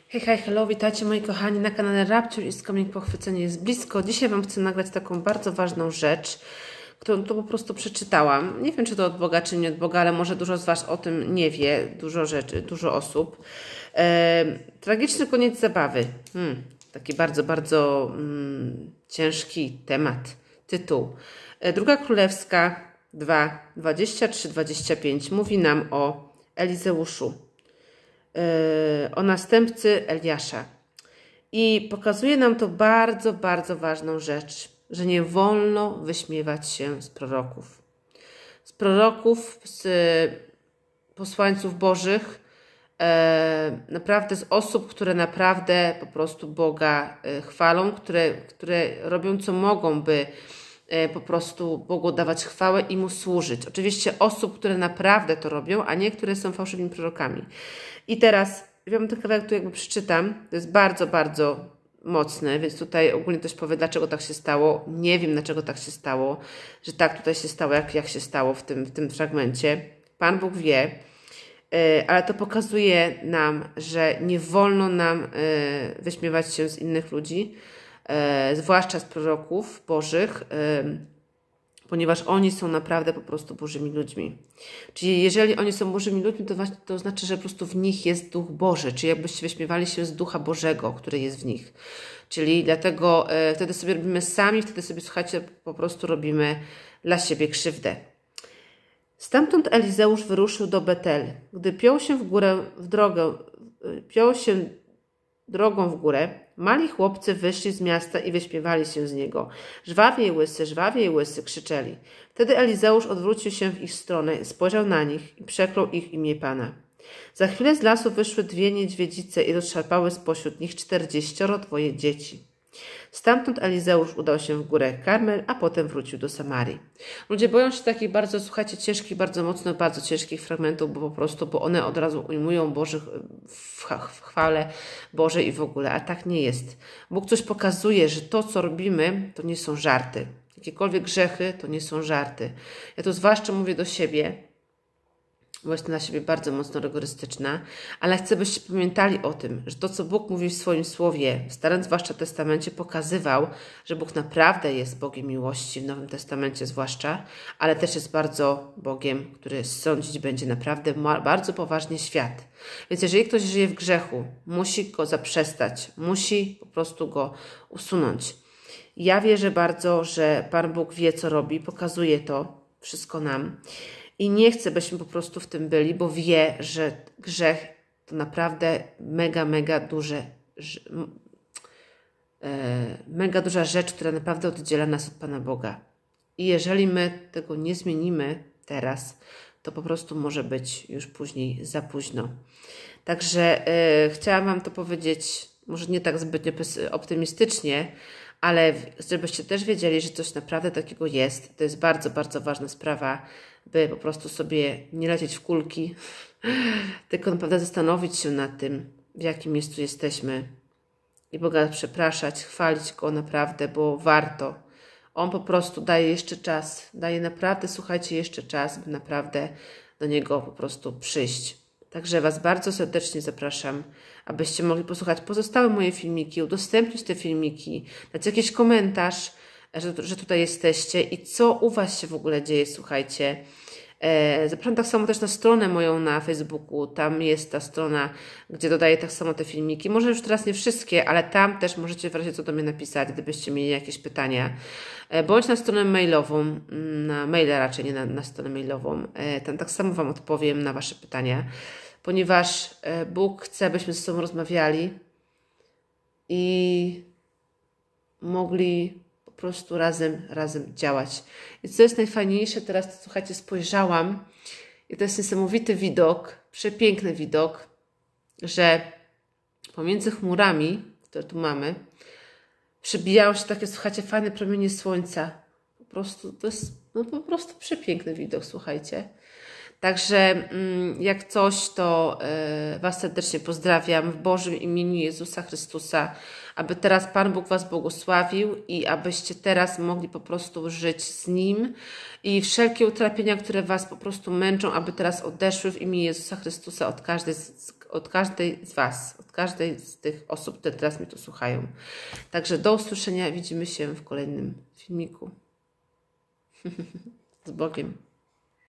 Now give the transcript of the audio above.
Hej, hej, hello, witajcie moi kochani na kanale Rapture i Skomnik Pochwycenie jest blisko. Dzisiaj Wam chcę nagrać taką bardzo ważną rzecz, którą tu po prostu przeczytałam. Nie wiem, czy to od Boga, czy nie od Boga, ale może dużo z Was o tym nie wie, dużo rzeczy, dużo osób. Tragiczny koniec zabawy. Taki bardzo, bardzo ciężki temat, tytuł. Druga Królewska 2, 23-25 mówi nam o Elizeuszu, o następcy Eliasza. I pokazuje nam to bardzo, bardzo ważną rzecz, że nie wolno wyśmiewać się z proroków. Z proroków, z posłańców bożych, naprawdę z osób, które naprawdę po prostu Boga chwalą, które robią co mogą, by po prostu Bogu dawać chwałę i Mu służyć. Oczywiście osób, które naprawdę to robią, a nie które są fałszywymi prorokami. I teraz, ja Wam ten kawałek tu jakby przeczytam, to jest bardzo, bardzo mocne, więc tutaj ogólnie też powiem, dlaczego tak się stało. Nie wiem, dlaczego tak się stało, że tak tutaj się stało, jak się stało w tym fragmencie. Pan Bóg wie, ale to pokazuje nam, że nie wolno nam wyśmiewać się z innych ludzi, zwłaszcza z proroków bożych, ponieważ oni są naprawdę po prostu Bożymi ludźmi. Czyli jeżeli oni są Bożymi ludźmi, to znaczy, że po prostu w nich jest Duch Boży, czyli jakbyście wyśmiewali się z Ducha Bożego, który jest w nich. Czyli dlatego wtedy sobie robimy sami, wtedy sobie, słuchajcie, po prostu robimy dla siebie krzywdę. Stamtąd Elizeusz wyruszył do Betel. Gdy piął się drogą w górę, mali chłopcy wyszli z miasta i wyśmiewali się z niego. Żwawiej łysy, krzyczeli. Wtedy Elizeusz odwrócił się w ich stronę, spojrzał na nich i przeklął ich imię Pana. Za chwilę z lasu wyszły 2 niedźwiedzice i rozszarpały spośród nich 42 dzieci. Stamtąd Elizeusz udał się w górę Karmel, a potem wrócił do Samarii. Ludzie boją się takich bardzo, słuchajcie, ciężkich, bardzo mocno, bardzo ciężkich fragmentów, bo one od razu ujmują Bożych w chwale Bożej i w ogóle, a tak nie jest. Bóg coś pokazuje, że to, co robimy, to nie są żarty. Jakiekolwiek grzechy, to nie są żarty. Ja tu zwłaszcza mówię do siebie, bo jestem na siebie bardzo mocno rygorystyczna, ale chcę, byście pamiętali o tym, że to, co Bóg mówi w swoim Słowie, w Starym zwłaszcza Testamencie, pokazywał, że Bóg naprawdę jest Bogiem miłości, w Nowym Testamencie zwłaszcza, ale też jest bardzo Bogiem, który sądzić będzie naprawdę bardzo poważnie świat. Więc jeżeli ktoś żyje w grzechu, musi go zaprzestać, musi po prostu go usunąć. Ja wierzę bardzo, że Pan Bóg wie, co robi, pokazuje to wszystko nam. I nie chcę, byśmy po prostu w tym byli, bo wie, że grzech to naprawdę mega duża rzecz, która naprawdę oddziela nas od Pana Boga. I jeżeli my tego nie zmienimy teraz, to po prostu może być już później za późno. Także chciałam Wam to powiedzieć, może nie tak zbytnio optymistycznie, ale żebyście też wiedzieli, że coś naprawdę takiego jest. To jest bardzo, bardzo ważna sprawa, by po prostu sobie nie lecieć w kulki, tylko naprawdę zastanowić się nad tym, w jakim miejscu jesteśmy i Boga przepraszać, chwalić Go naprawdę, bo warto. On po prostu daje jeszcze czas, daje naprawdę, słuchajcie, jeszcze czas, by naprawdę do Niego po prostu przyjść. Także Was bardzo serdecznie zapraszam, abyście mogli posłuchać pozostałe moje filmiki, udostępnić te filmiki, dać jakiś komentarz, że tutaj jesteście i co u Was się w ogóle dzieje, słuchajcie. Zapraszam tak samo też na stronę moją na Facebooku, tam jest ta strona, gdzie dodaję tak samo te filmiki. Może już teraz nie wszystkie, ale tam też możecie w razie co do mnie napisać, gdybyście mieli jakieś pytania. Bądź na stronę mailową, na maila raczej, nie na stronę mailową. Tam tak samo Wam odpowiem na Wasze pytania, ponieważ Bóg chce, abyśmy ze sobą rozmawiali i mogli po prostu razem działać. I co jest najfajniejsze, teraz to, słuchajcie, spojrzałam i to jest niesamowity widok, przepiękny widok, że pomiędzy chmurami, które tu mamy, przebijają się takie, słuchajcie, fajne promienie słońca. Po prostu to jest po prostu przepiękny widok, słuchajcie. Także jak coś, to Was serdecznie pozdrawiam w Bożym imieniu Jezusa Chrystusa, aby teraz Pan Bóg Was błogosławił i abyście teraz mogli po prostu żyć z Nim i wszelkie utrapienia, które Was po prostu męczą, aby teraz odeszły w imię Jezusa Chrystusa od każdej z Was, od każdej z tych osób, które teraz mnie tu słuchają. Także do usłyszenia, widzimy się w kolejnym filmiku. Z Bogiem.